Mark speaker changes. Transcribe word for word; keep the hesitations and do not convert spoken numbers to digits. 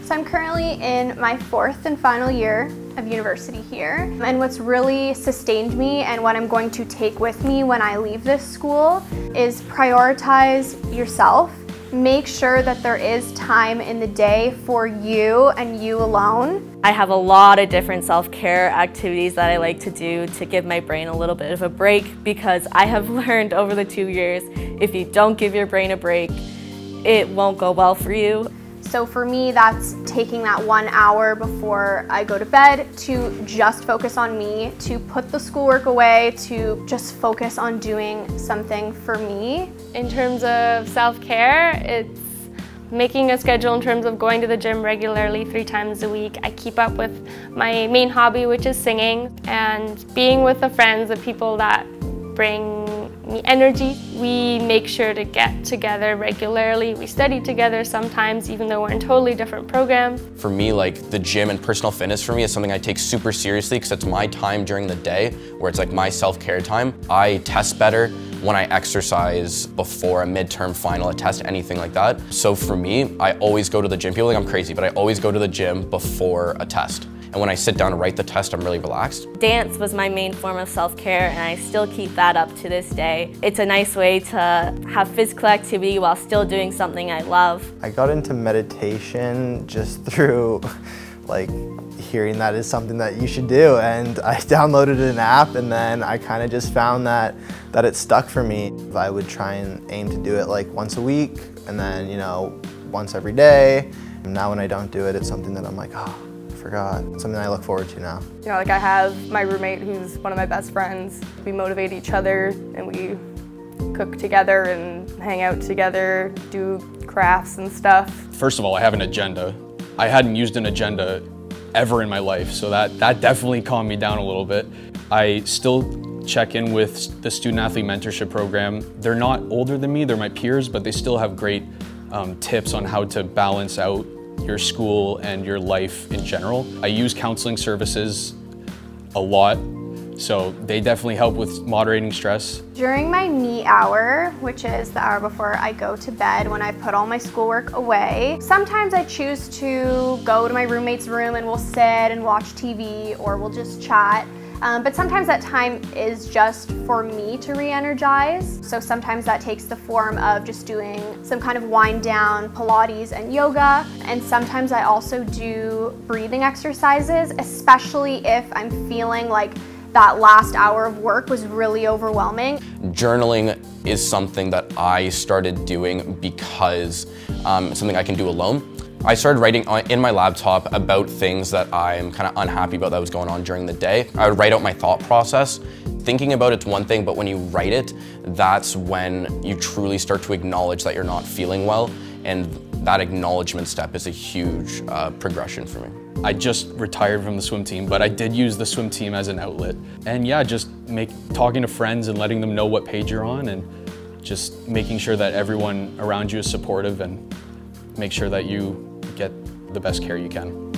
Speaker 1: So I'm currently in my fourth and final year of university here. And what's really sustained me and what I'm going to take with me when I leave this school is prioritize yourself. Make sure that there is time in the day for you and you alone.
Speaker 2: I have a lot of different self-care activities that I like to do to give my brain a little bit of a break, because I have learned over the two years, if you don't give your brain a break, it won't go well for you.
Speaker 1: So for me, that's taking that one hour before I go to bed to just focus on me, to put the schoolwork away, to just focus on doing something for me.
Speaker 3: In terms of self-care, it's making a schedule in terms of going to the gym regularly three times a week. I keep up with my main hobby, which is singing, and being with the friends, the people that bring me energy. We make sure to get together regularly. We study together sometimes, even though we're in totally different programs.
Speaker 4: For me, like, the gym and personal fitness for me is something I take super seriously because it's my time during the day where it's like my self-care time. I test better when I exercise before a midterm final, a test, anything like that. So for me, I always go to the gym. People think I'm crazy, but I always go to the gym before a test. And when I sit down to write the test, I'm really relaxed.
Speaker 2: Dance was my main form of self-care, and I still keep that up to this day. It's a nice way to have physical activity while still doing something I love.
Speaker 5: I got into meditation just through like hearing that is something that you should do, and I downloaded an app, and then I kind of just found that that it stuck for me. I would try and aim to do it like once a week, and then, you know, once every day. And now when I don't do it, it's something that I'm like, oh, forgot. It's something I look forward to now.
Speaker 6: You know, like I have my roommate who's one of my best friends. We motivate each other and we cook together and hang out together, do crafts and stuff.
Speaker 7: First of all, I have an agenda. I hadn't used an agenda ever in my life, so that, that definitely calmed me down a little bit. I still check in with the Student Athlete Mentorship Program. They're not older than me, they're my peers, but they still have great um, tips on how to balance out your school and your life in general. I use counseling services a lot, so they definitely help with moderating stress.
Speaker 1: During my me hour, which is the hour before I go to bed when I put all my schoolwork away, sometimes I choose to go to my roommate's room and we'll sit and watch T V, or we'll just chat. Um, but sometimes that time is just for me to re-energize. So sometimes that takes the form of just doing some kind of wind down, Pilates and yoga. And sometimes I also do breathing exercises, especially if I'm feeling like that last hour of work was really overwhelming.
Speaker 4: Journaling is something that I started doing because um, it's something I can do alone. I started writing in my laptop about things that I'm kind of unhappy about that was going on during the day. I would write out my thought process. Thinking about it's one thing, but when you write it, that's when you truly start to acknowledge that you're not feeling well, and that acknowledgement step is a huge uh, progression for me.
Speaker 7: I just retired from the swim team, but I did use the swim team as an outlet. And yeah, just make, talking to friends and letting them know what page you're on, and just making sure that everyone around you is supportive and make sure that you get the best care you can.